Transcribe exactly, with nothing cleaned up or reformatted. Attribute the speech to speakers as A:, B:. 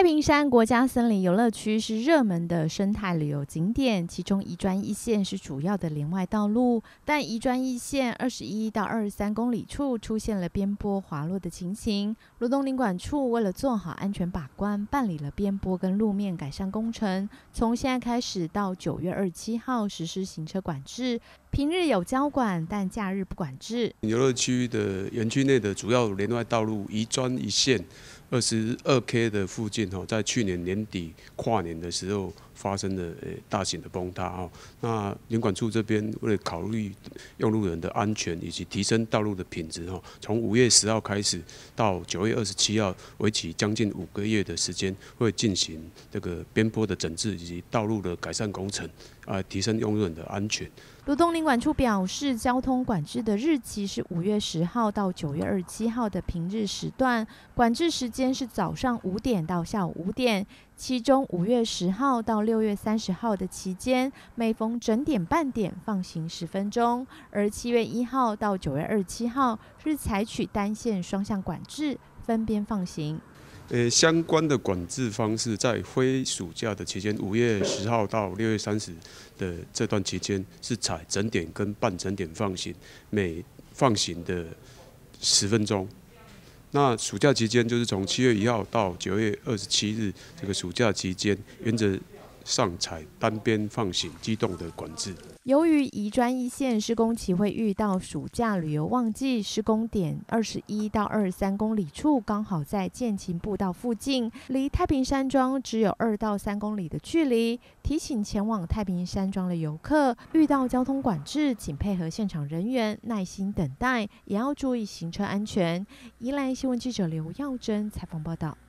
A: 平山国家森林游乐区是热门的生态旅游景点，其中宜专一线是主要的连外道路，但宜专一线二十一到二十三公里处出现了边坡滑落的情形。罗东林管处为了做好安全把关，办理了边坡跟路面改善工程，从现在开始到九月二十七号实施行车管制，平日有交管，但假日不管制。
B: 游乐区的园区内的主要连外道路宜专一线二十二 K 的附近，在去年年底跨年的时候发生了大型的崩塌。那林管处这边为了考虑用路人的安全以及提升道路的品质，从五月十号开始到九月二十七号，为期将近五个月的时间，会进行这个边坡的整治以及道路的改善工程，啊，提升用路人的安全。
A: 罗东林管处表示，交通管制的日期是五月十号到九月二十七号的平日时段，管制时间是早上五点到下午五点。其中五月十号到六月三十号的期间，每逢整点半点放行十分钟；而七月一号到九月二十七号是采取单线双向管制，分边放行。
B: 呃，相关的管制方式，在非暑假的期间，五月十号到六月三十的这段期间，是采整点跟半整点放行，每放行的十分钟。那暑假期间，就是从七月一号到九月二十七日，这个暑假期间，原则上采单边放行机动的管制。
A: 由于宜专一线施工期会遇到暑假旅游旺季，施工点二十一到二十三公里处刚好在建勤步道附近，离太平山庄只有二到三公里的距离。提醒前往太平山庄的游客，遇到交通管制，请配合现场人员耐心等待，也要注意行车安全。宜兰新闻记者刘耀珍采访报道。